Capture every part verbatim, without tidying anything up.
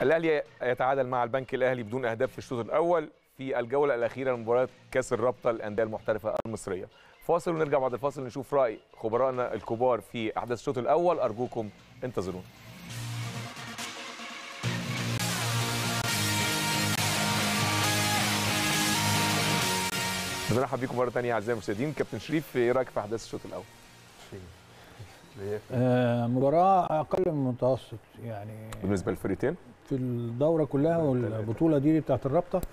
الاهلي يتعادل مع البنك الاهلي بدون اهداف في الشوط الاول في الجوله الاخيره من مباراه كاس الرابطه للانديه المحترفه المصريه. فاصل ونرجع بعد الفاصل نشوف راي خبرائنا الكبار في احداث الشوط الاول. ارجوكم انتظرونا. بنرحب بيكم مره ثانيه اعزائي المشاهدين. كابتن شريف، ايه رايك في احداث الشوط الاول؟ آه مباراه اقل من المتوسط يعني بالنسبه للفريقين في الدوره كلها والبطوله دي بتاعت الرابطه.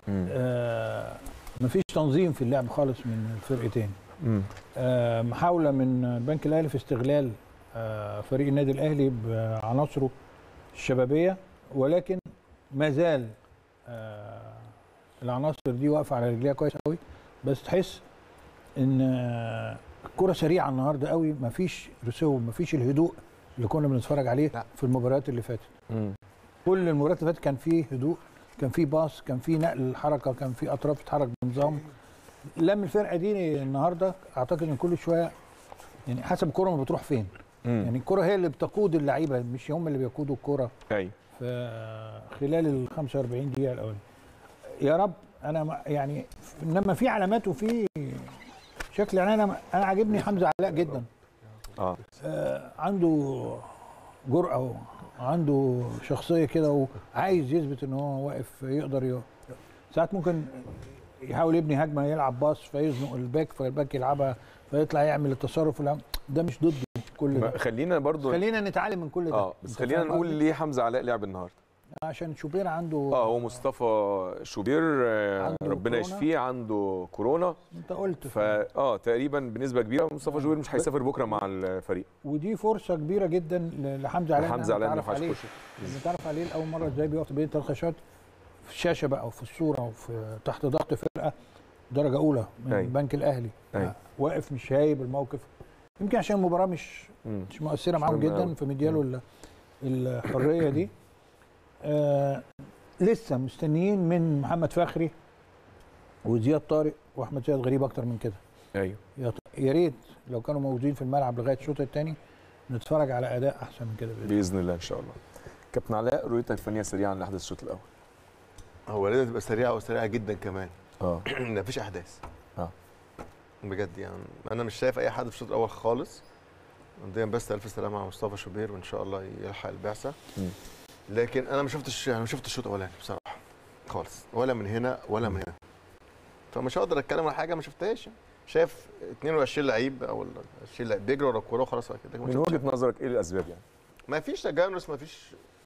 آه مفيش تنظيم في اللعب خالص من الفرقتين. آه محاوله من البنك الاهلي في استغلال آه فريق النادي الاهلي بعناصره الشبابيه، ولكن ما زال آه العناصر دي واقفه على رجليها كويس قوي، بس تحس ان آه الكرة سريعة النهارده قوي، مفيش رسوم، مفيش الهدوء اللي كنا بنتفرج عليه لا. في المباريات اللي فاتت. مم. كل المباريات اللي فاتت كان فيه هدوء، كان فيه باص، كان فيه نقل الحركة، كان فيه أطراف تتحرك بنظام. لما الفرقة دي النهارده أعتقد إن كل شوية يعني حسب الكرة ما بتروح فين. مم. يعني الكرة هي اللي بتقود اللعيبة، مش هم اللي بيقودوا الكرة. أيوه. خلال ال خمسة وأربعين دقيقة الأولانية. يا رب أنا يعني إنما في علامات وفي شكل يعني انا انا عاجبني حمزه علاء جدا. اه, آه عنده جرأه وعنده شخصيه كده وعايز يثبت ان هو واقف يقدر ي... ساعات ممكن يحاول يبني هجمه يلعب باص فيزنق الباك فالباك يلعبها فيطلع يعمل التصرف ده مش ضده كل ده. خلينا برضو خلينا نتعلم من كل ده. اه بس خلينا نقول ليه حمزه علاء لعب النهارده. عشان شوبير عنده اه هو مصطفى شوبير ربنا يشفيه عنده كورونا. انت قلت فا اه تقريبا بنسبه كبيره مصطفى شوبير مش هيسافر بكره مع الفريق، ودي فرصه كبيره جدا لحمزه علاء. حمزه علاء نتعرف عليه نتعرف عليه لاول مره ازاي بيقف بين الخشات في الشاشه بقى وفي الصوره وفي تحت ضغط فرقه درجه اولى من أي. البنك الاهلي. أي. واقف مش هايب الموقف، يمكن عشان المباراه مش م. مش مؤثره معاهم جدا فمدياله الحريه دي. آه لسه مستنيين من محمد فخري وزياد طارق واحمد سيد غريب اكتر من كده. ايوه يا ريت لو كانوا موجودين في الملعب لغايه الشوط الثاني نتفرج على اداء احسن من كده باذن, بإذن الله ان شاء الله. كابتن علاء، رؤيتك الفنيه سريعا لاحداث الشوط الاول. هو لازم تبقى سريعه وسريعه جدا كمان. اه مفيش احداث. اه بجد يعني انا مش شايف اي حد في الشوط الاول خالص. مبدئيا بس الف سلامه على مصطفى شوبير وان شاء الله يلحق البعثه. م. لكن انا ما شفتش انا ما شفتش الشوط الاولاني بصراحه خالص، ولا من هنا ولا من هنا، فمش هقدر اتكلم على حاجه ما شفتهاش. شايف اتنين وعشرين لعيب او عشرين لعيب بيجروا ورا الكوره وخلاص كده. من وجهه نظرك ايه الاسباب يعني؟ ما فيش تجانس، ما فيش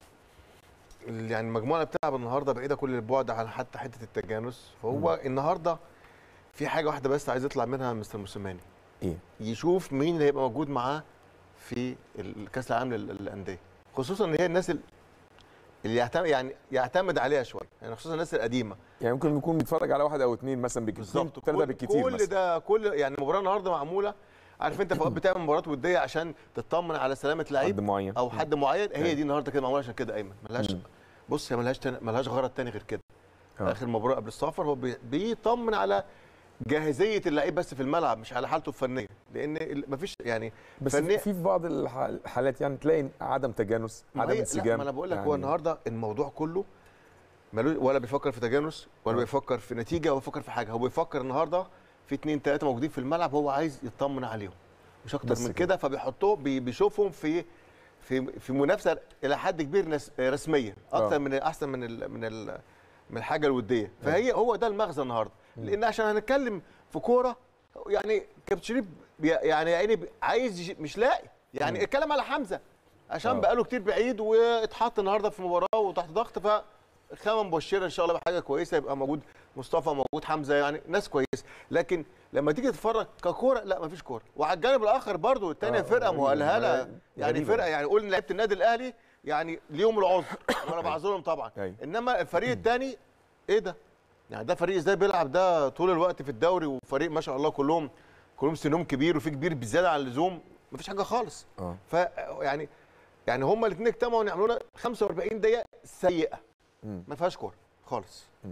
يعني المجموعه اللي بتلعب النهارده بعيده كل البعد عن حتى حته التجانس. فهو م. النهارده في حاجه واحده بس عايز يطلع منها مستر موسيماني، ايه؟ يشوف مين اللي هيبقى موجود معاه في الكاس العالم للانديه، خصوصا ان هي الناس اللي يعتمد يعني يعتمد عليها شويه، يعني خصوصا الناس القديمه. يعني ممكن يكون بيتفرج على واحد او اثنين مثلا بالكثير، ثلاثه بالكثير كل مثلا. ده كل يعني المباراه النهارده معموله، عارف انت فوق بتعمل مباراه وديه عشان تطمن على سلامه لعيب حد معين او حد معين. هي دي النهارده كده معموله عشان كده ايمن، ملهاش بص هي ملهاش ملهاش غرض ثاني غير كده. أوه. اخر مباراه قبل السفر هو بيطمن على جاهزيه اللعيب بس في الملعب، مش على حالته الفنيه، لان مفيش يعني بس في في بعض الحالات يعني تلاقي عدم تجانس، عدم انسجام. ما انا بقول لك يعني هو النهارده الموضوع كله ولا بيفكر في تجانس ولا بيفكر في نتيجه ولا بيفكر في حاجه، هو بيفكر النهارده في اثنين ثلاثه موجودين في الملعب هو عايز يطمن عليهم مش اكتر من كده، فبيحطوه بيشوفهم في في في منافسه الى حد كبير رسميه اكتر أوه. من احسن من ال من ال من الحاجه الوديه. فهي هو ده المغزى النهارده، لان عشان هنتكلم في كوره يعني كابتن شريف يعني يعني عايز مش لاقي يعني اتكلم على حمزه عشان أوه. بقاله كتير بعيد واتحط النهارده في مباراه وتحت ضغط، فخامه مبشره ان شاء الله بحاجه كويسه، يبقى موجود مصطفى موجود حمزه يعني ناس كويسه. لكن لما تيجي تتفرج ككوره لا مفيش كوره. وعلى الجانب الاخر برضو الثانيه فرقه مؤهله يعني فرقه يعني قول لعيبه النادي الاهلي يعني ليهم العذر وانا بعذرهم طبعا، انما الفريق الثاني ايه ده؟ يعني ده فريق ازاي بيلعب ده طول الوقت في الدوري، وفريق ما شاء الله كلهم كلهم سنهم كبير وفي كبير بزياده عن اللزوم، مفيش حاجه خالص. اه ف يعني يعني هما الاثنين اجتمعوا يعملوا لنا خمسة وأربعين دقيقه سيئه ما فيهاش كوره خالص.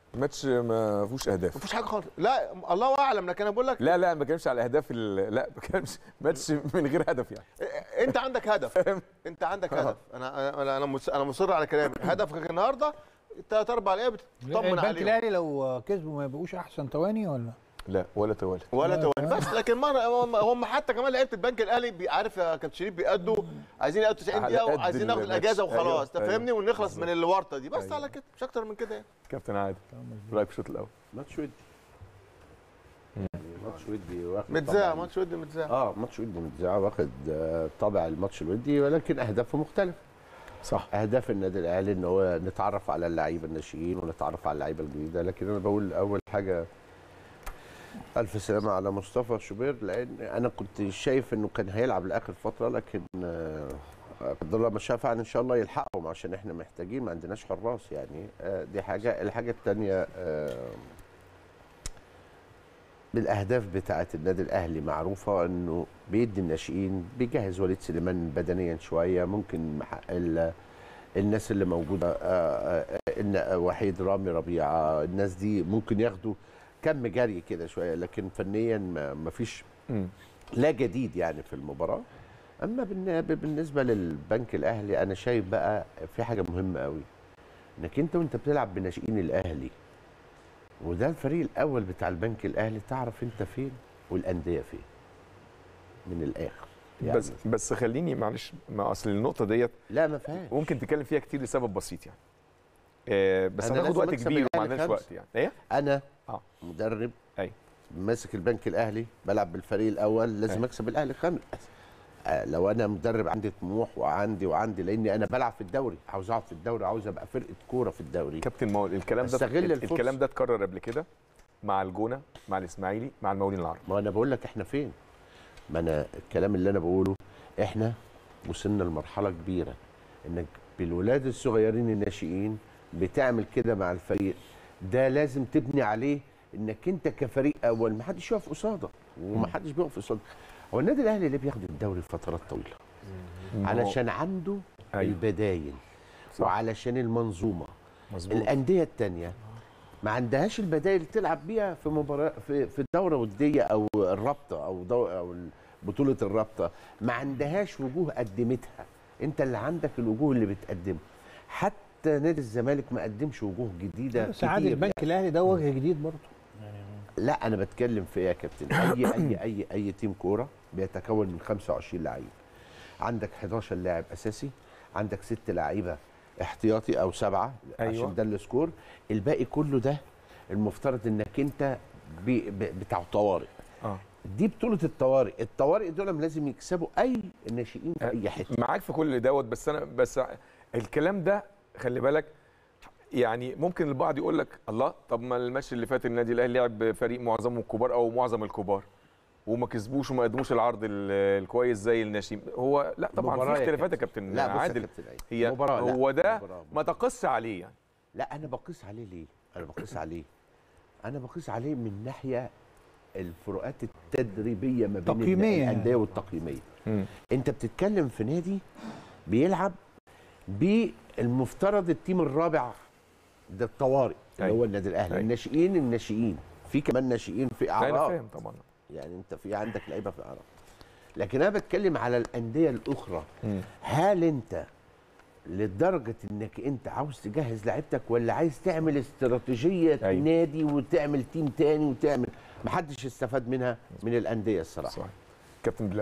الماتش ما فيهوش اهداف. ما فيش حاجه خالص. لا الله اعلم، لكن انا بقول لك لا لا ما بتكلمش على اهداف ال... لا ما بتكلمش ماتش من غير هدف يعني. انت عندك هدف انت عندك هدف. انا انا انا انا مصر على كلامي. هدفك النهارده ثلاث اربع لعيبه بتطمن عليهم. البنك الاهلي لو كسبوا ما يبقوش احسن تواني ولا لا ولا توالي ولا توالي بس. لكن مره هم حتى كمان لعيبه البنك الاهلي عارف يا كابتن شريف بيأدوا عايزين يأدوا تسعين دقيقه وعايزين ناخد الاجازه وخلاص. انت أيوة. فاهمني ونخلص أيوة. من الورطه دي بس. أيوة. على كده مش اكتر من كده يعني. كابتن عادل رايك في الشوط الاول؟ ماتش ودي يعني ماتش ودي واخد متذاع ماتش ودي متذاع اه ماتش ودي متذاع واخد آه طابع الماتش الودي، ولكن اهدافه مختلفه. صح. اهداف النادي الاهلي ان هو نتعرف على اللعيبه الناشئين ونتعرف على اللعيبه الجديده، لكن انا بقول اول حاجه الف سلامه على مصطفى شوبير، لان انا كنت شايف انه كان هيلعب لاخر فتره، لكن قدر الله ما شاء فعل ان شاء الله يلحقهم عشان احنا محتاجين، ما عندناش حراس يعني. دي حاجه. الحاجه الثانيه بالاهداف بتاعه النادي الاهلي معروفه انه بيدي الناشئين، بيجهز وليد سليمان بدنيا شويه، ممكن الناس اللي موجوده وحيد رامي ربيعه، الناس دي ممكن ياخدوا كم جري كده شويه، لكن فنيا ما فيش لا جديد يعني في المباراه. اما بالنسبه للبنك الاهلي انا شايف بقى في حاجه مهمه قوي، انك انت وانت بتلعب بناشئين الاهلي وده الفريق الاول بتاع البنك الاهلي، تعرف انت فين والانديه فين من الاخر يعني. بس بس خليني معلش، ما اصل النقطه ديت لا ما فيهاش، ممكن تتكلم فيها كتير لسبب بسيط يعني. آه بس هناخد وقت كبير وما عندناش وقت يعني. ايه انا اه مدرب ايوه ماسك البنك الاهلي بلعب بالفريق الاول، لازم أي. اكسب الاهلي خامس. آه لو انا مدرب عندي طموح وعندي وعندي لاني انا بلعب في الدوري، عاوز اقعد في الدوري، عاوز ابقى فرقه كوره في الدوري. كابتن مول الكلام ده الكلام ده اتكرر قبل كده مع الجونه، مع الاسماعيلي، مع المقاولين العرب. ما انا بقول لك احنا فين، ما انا الكلام اللي انا بقوله احنا وصلنا لمرحله كبيره انك بالولاد الصغيرين الناشئين بتعمل كده مع الفريق ده، لازم تبني عليه انك انت كفريق اول ما حدش يقف قصادك وما حدش بيقف قصادك. هو النادي الاهلي ليه بياخد الدوري فترات طويله؟ علشان عنده أيوه. البدايل صح. وعلشان المنظومه مزبوط. الانديه الثانيه ما عندهاش البدايل تلعب بيها في مباراه في في دوره وديه او الرابطه او دو او بطوله الرابطه، ما عندهاش وجوه قدمتها، انت اللي عندك الوجوه اللي بتقدمها. حتى نادي الزمالك ما قدمش وجوه جديده بس عادي البنك يعني. الاهلي ده وجه جديد برضه يعني. لا انا بتكلم في ايه يا كابتن؟ اي اي اي اي تيم كوره بيتكون من خمسة وعشرين لعيب، عندك حداشر لاعب اساسي، عندك ست لعيبه احتياطي او سبعه أيوة. عشان ده السكور، الباقي كله ده المفترض انك انت بتاع طوارئ. اه دي بطوله الطوارئ، الطوارئ دول لازم يكسبوا اي ناشئين في اي حته. معاك في كل دوت، بس انا بس الكلام ده خلي بالك يعني ممكن البعض يقول لك الله طب ما الماتش اللي فات النادي الاهلي لعب فريق معظمه الكبار او معظم الكبار وما كسبوش وما قدموش العرض الكويس زي الناشئين. هو لا طبعا في اختلافات يا كابتن لا عادل. كابتن هي هو ده ما تقص عليه يعني. لا انا بقيس عليه ليه؟ انا بقيس عليه انا بقيس عليه من ناحيه الفروقات التدريبيه ما بين الانديه والتقييميه. م. انت بتتكلم في نادي بيلعب بالمفترض التيم الرابع ده الطوارئ اللي هو النادي الاهلي، الناشئين الناشئين في كمان ناشئين في اعراض. انا فاهم طبعا يعني انت في عندك لعيبه في اعراض، لكن انا بتكلم على الانديه الاخرى. م. هل انت لدرجه انك انت عاوز تجهز لعيبتك ولا عايز تعمل استراتيجيه أيوة. نادي وتعمل تيم تاني وتعمل ما حدش استفاد منها من الانديه الصراحه. صحيح. كابتن بلال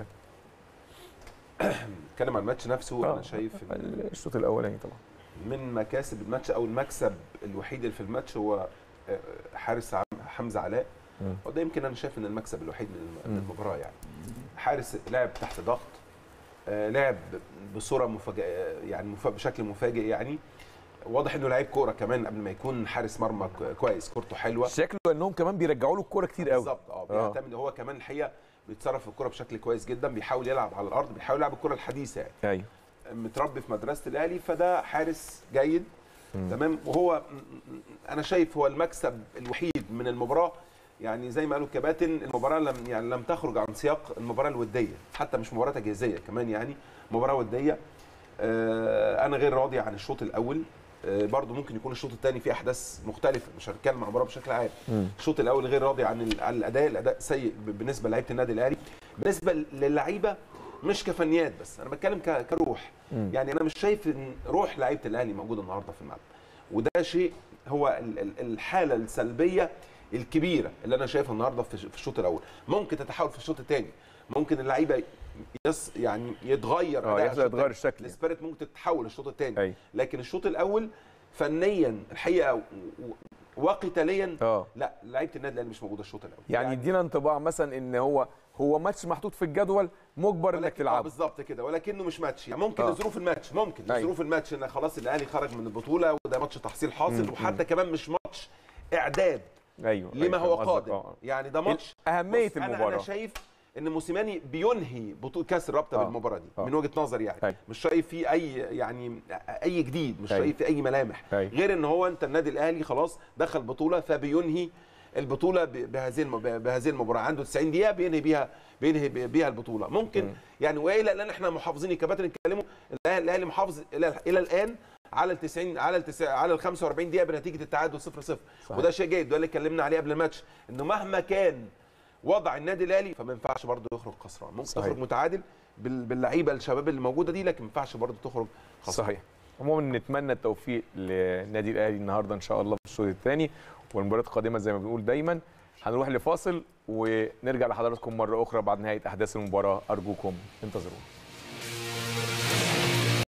اتكلم عن الماتش نفسه. آه. انا شايف الشوط الاولاني طبعا من مكاسب الماتش او المكسب الوحيد اللي في الماتش هو حارس حمزه علاء، وده يمكن انا شايف ان المكسب الوحيد من المباراه يعني. حارس لعب تحت ضغط، لعب بصوره مفاجئه يعني بشكل مفاجئ يعني، واضح انه لعيب كوره كمان قبل ما يكون حارس مرمى كويس، كورته حلوه، شكله انهم كمان بيرجعوا له الكوره كتير قوي بالظبط. اه بيعتمد هو كمان الحقيقه بيتصرف في الكوره بشكل كويس جدا، بيحاول يلعب على الارض، بيحاول يلعب الكوره الحديثه يعني. ايوه متربي في مدرسه الاهلي، فده حارس جيد. مم. تمام. وهو انا شايف هو المكسب الوحيد من المباراه يعني. زي ما قالوا الكباتن المباراه لم يعني لم تخرج عن سياق المباراه الوديه، حتى مش مباراه تجهيزيه كمان يعني، مباراه وديه. آه انا غير راضي عن الشوط الاول برضو ممكن يكون الشوط الثاني فيه احداث مختلفه، مش هنتكلم عن المباراه بشكل عام. الشوط الاول غير راضي عن عن الاداء، الاداء سيء بالنسبه للعيبه النادي الاهلي، بالنسبه للعيبه مش كفنيات بس، انا بتكلم كروح. يعني انا مش شايف ان روح لعيبه الاهلي موجوده النهارده في الملعب، وده شيء هو الحاله السلبيه الكبيره اللي انا شايفها النهارده في الشوط الاول. ممكن تتحول في الشوط الثاني، ممكن اللعيبه يس يعني يتغير اه يحصل يتغير الشكل، السبيريت ممكن تتحول الشوط الثاني، لكن الشوط الاول فنيا الحقيقه وقتاليا اه لا، لعيبه النادي الاهلي مش موجوده الشوط الاول. يعني يدينا يعني انطباع مثلا ان هو هو ماتش محطوط في الجدول مجبر انك تلعبه. بالظبط كده، ولكنه مش ماتش. يعني ممكن لظروف الماتش، ممكن لظروف الماتش ان خلاص الاهلي خرج من البطوله وده ماتش تحصيل حاصل، مم. وحتى كمان مش ماتش اعداد ايوه لما أيوة. هو قادم. آه. يعني ده ماتش اهميه المباراه. انا انا شايف ان موسيماني بينهي بطوله كاس الرابطه آه. بالمباراه دي آه. من وجهه نظري يعني أي. مش شايف فيه اي يعني اي جديد، مش أي. شايف فيه اي ملامح أي. غير ان هو انت النادي الاهلي خلاص دخل بطوله فبينهي البطوله بهذه بهذه المباراه، عنده تسعين دقيقه بينهي بيها بينهي بيها البطوله. ممكن م. يعني والا لان احنا محافظين الكباتن اتكلموا، الاهلي محافظ الى الى الان على ال تسعين على ال على ال خمسة وأربعين دقيقه بنتيجه التعادل صفر صفر، وده شيء جيد، ده اللي اتكلمنا عليه قبل الماتش، انه مهما كان وضع النادي الاهلي فما ينفعش برضه يخرج خسران، ممكن صحيح. تخرج متعادل باللعيبه الشباب اللي موجوده دي، لكن ما ينفعش برضه تخرج خسران. صحيح. عموما نتمنى التوفيق للنادي الاهلي النهارده ان شاء الله في الشوط الثاني، والمباريات القادمه زي ما بنقول دايما. هنروح لفاصل ونرجع لحضراتكم مره اخرى بعد نهايه احداث المباراه، ارجوكم انتظرونا.